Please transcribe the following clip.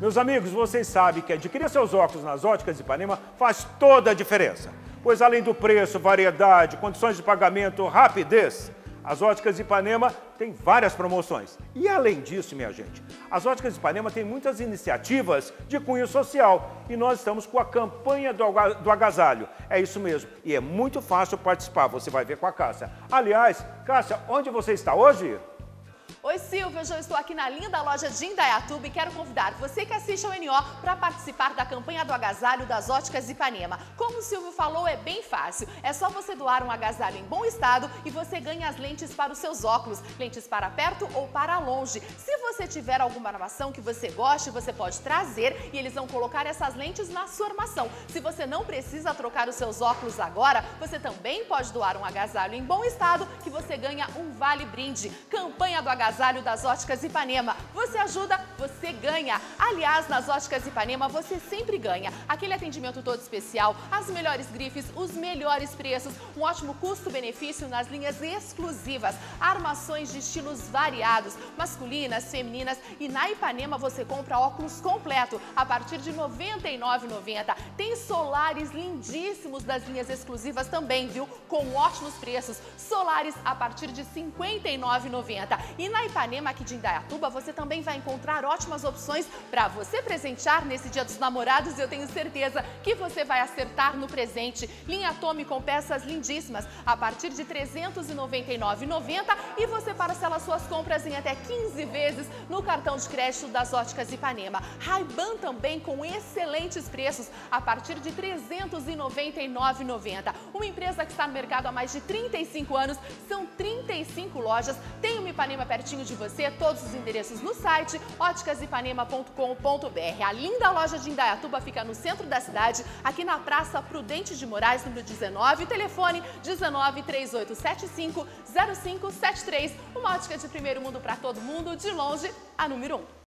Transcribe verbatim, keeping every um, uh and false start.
Meus amigos, vocês sabem que adquirir seus óculos nas Óticas Ipanema faz toda a diferença. Pois além do preço, variedade, condições de pagamento, rapidez, as Óticas Ipanema têm várias promoções. E além disso, minha gente, as Óticas Ipanema têm muitas iniciativas de cunho social. E nós estamos com a campanha do, do agasalho. É isso mesmo. E é muito fácil participar. Você vai ver com a Cássia. Aliás, Cássia, onde você está hoje? Oi, Silvia, eu estou aqui na linda loja de Indaiatuba e quero convidar você que assiste ao N O para participar da campanha do agasalho das Óticas Ipanema. Como o Silvio falou, é bem fácil. É só você doar um agasalho em bom estado e você ganha as lentes para os seus óculos, lentes para perto ou para longe. Se você tiver alguma armação que você goste, você pode trazer e eles vão colocar essas lentes na sua armação. Se você não precisa trocar os seus óculos agora, você também pode doar um agasalho em bom estado que você ganha um vale brinde. Campanha do agasalho Agasalho das Óticas Ipanema. Você ajuda, você ganha. Aliás, nas Óticas Ipanema você sempre ganha. Aquele atendimento todo especial, as melhores grifes, os melhores preços, um ótimo custo-benefício nas linhas exclusivas, armações de estilos variados, masculinas, femininas, e na Ipanema você compra óculos completo a partir de noventa e nove reais e noventa centavos. Tem solares lindíssimos das linhas exclusivas também, viu? Com ótimos preços. Solares a partir de cinquenta e nove reais e noventa centavos. E na Ipanema, aqui de Indaiatuba, você também vai encontrar ótimas opções para você presentear nesse Dia dos Namorados. Eu tenho certeza que você vai acertar no presente. Linha Tommy com peças lindíssimas a partir de trezentos e noventa e nove reais e noventa centavos e você parcela suas compras em até quinze vezes no cartão de crédito das Óticas Ipanema. Ray-Ban também com excelentes preços a partir de trezentos e noventa e nove reais e noventa centavos. Uma empresa que está no mercado há mais de trinta e cinco anos, são trinta e cinco lojas, tem uma Ipanema pertinho de você, todos os endereços no site óticas ipanema ponto com ponto br. A linda loja de Indaiatuba fica no centro da cidade, aqui na Praça Prudente de Moraes, número dezenove, telefone dezenove, três oito sete cinco, zero cinco sete três. Uma ótica de primeiro mundo para todo mundo, de longe, a número um.